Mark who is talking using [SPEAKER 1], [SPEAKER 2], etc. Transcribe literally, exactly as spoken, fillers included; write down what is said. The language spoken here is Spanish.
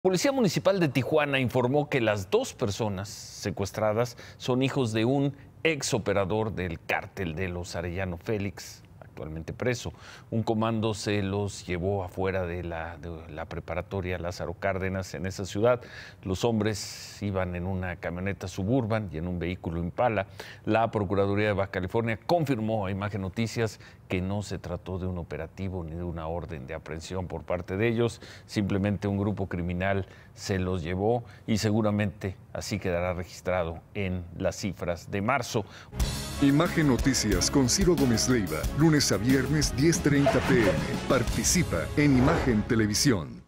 [SPEAKER 1] Policía Municipal de Tijuana informó que las dos personas secuestradas son hijos de un ex operador del cártel de los Arellano Félix, actualmente preso. Un comando se los llevó afuera de la, de la preparatoria Lázaro Cárdenas en esa ciudad. Los hombres iban en una camioneta Suburban y en un vehículo Impala. La Procuraduría de Baja California confirmó a Imagen Noticias que no se trató de un operativo ni de una orden de aprehensión por parte de ellos. Simplemente un grupo criminal se los llevó y seguramente así quedará registrado en las cifras de marzo.
[SPEAKER 2] Imagen Noticias con Ciro Gómez Leiva, lunes a viernes diez treinta p m Participa en Imagen Televisión.